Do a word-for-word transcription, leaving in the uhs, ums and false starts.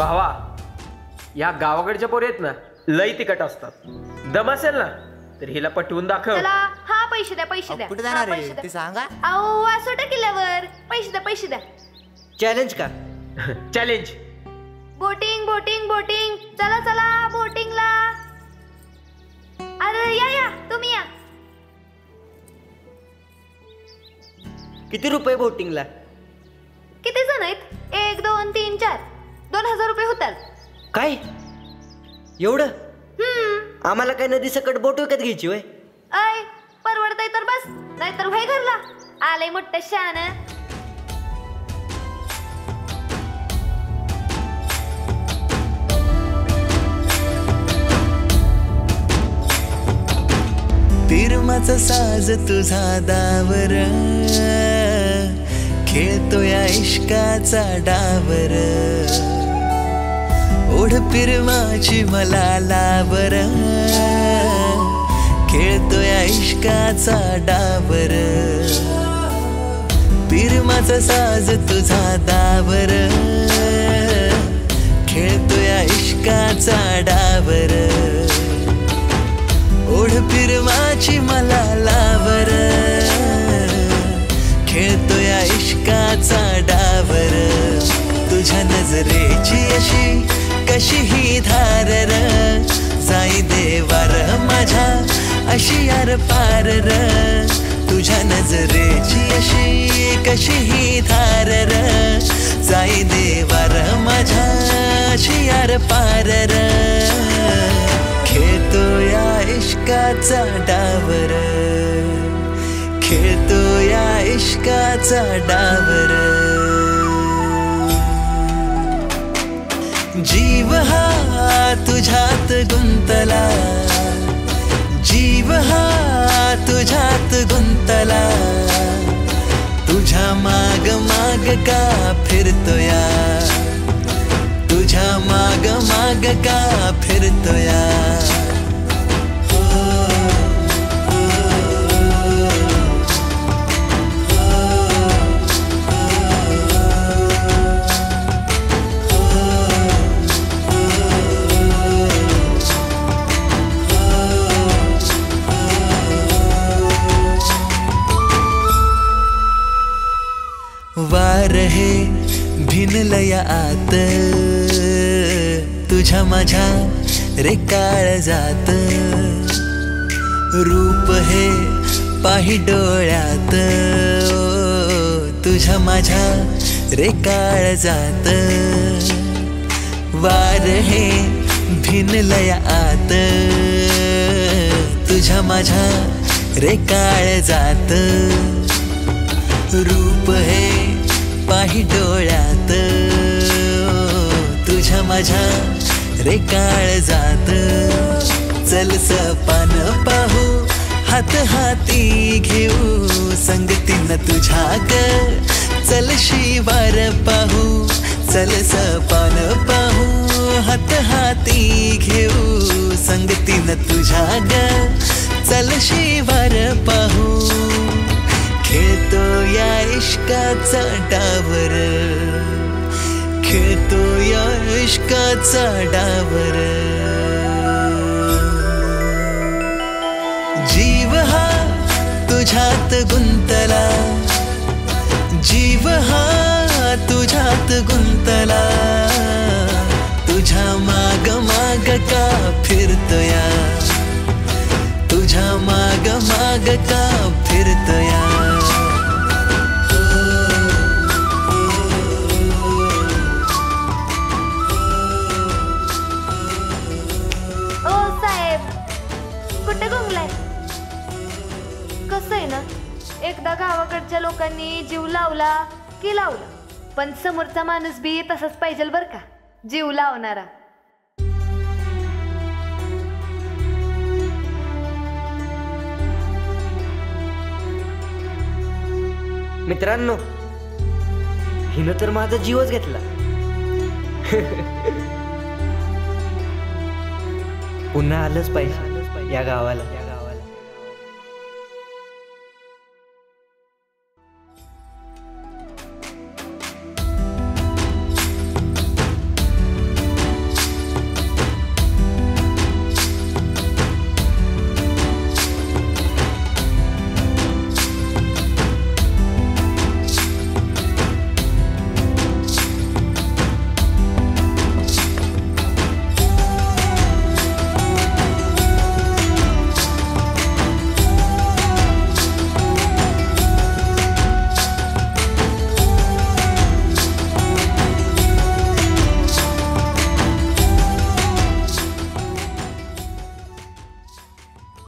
भावा, या गावाकडच्या पोरी आहेत ना, लई तिखट असतात. दम असेल ना तर हिला पटवून दाखव. चला, हा पैसे द्या, पैसे द्या. कुठे जाणार आहे ते सांगा. अहो वासोटा किल्ल्यावर. पैसे द्या, पैसे द्या. चॅलेंज का? चॅलेंज. Boating boating boating. चला चला बोटिंगला. अरे या या, तुम्ही या. किती रुपये बोटिंगला? किती जण आहेत? एक दोन तीन चार. दोन हजार रुपये होतात. काय एवढं? हम्म. आम्हाला काय नदी सकट बोट विकत घ्यायची वय? अय परवडतय तर बस, नाहीतर व्हाय घरला. आलंय मोठं शान. तिरमाचा साज तुझा दावर, खेळतो या इश्काचा डावर. ओढ पिरमाची मला लावर, खेळतो या इश्काचा डावर. पिरमाचा साज तुझा दावर, खेळतो या इश्काचा डावर. ओढ पिरमाची मला लावर, खेळतो या इश्काचा डावर. तुझ्या नजरेची अशी कशी ही धार र, जाई देवार माझ्या अशी यार पार र. तुझ्या नजरेची अशी कशी ही धार र, जाई देवार माझ्या अशी यार पार र. खेळतो या इश्काचा डावर, खेळतो या इश्काचा डावर. जीव हा तुझ्यात गुंतला, जीव हा तुझ्यात गुंतला. तुझ्या माग माग का फिरतोया, तुझ्या माग माग का फिरतोया. वार हे भिनलया आत, तुझ्या माझ्या रे काळ जात. रूप हे पाही डोळ्यात, तुझ्या माझ्या रे काळ जात. वार हे भिनलया आत, तुझ्या माझ्या रे काळ जात. रूप हे पाही डोळ्यात, तुझ्या माझ्या रे काळ जात. चल सपान पाहू, हात हाती घेऊ, संगतीन तुझ्या ग. चल शिवार पाहू, चल सपान पाहू, हात हाती घेऊ, संगतीन तुझ्या ग. चल शिवार पाहू, खेळतो या इश्काचा डावर, खेळतो या इश्काचा डावर. जीव हा तुझ्यात गुंतला, जीव हा तुझ्यात गुंतला. तुझ्या माग माग का फिरतोया, तुझ्या माग माग का फिरतोया. कुठे गुंगलाय? कसं आहे ना, एकदा गावाकडच्या लोकांनी जीव लावला की लावला, पण समोरचा माणूस बी तसाच पाहिजे बर का, जीव लावणारा. मित्रांनो, हिनं तर माझा जीवच घेतला. पुन्हा आलंच पाहिजे या गावाला.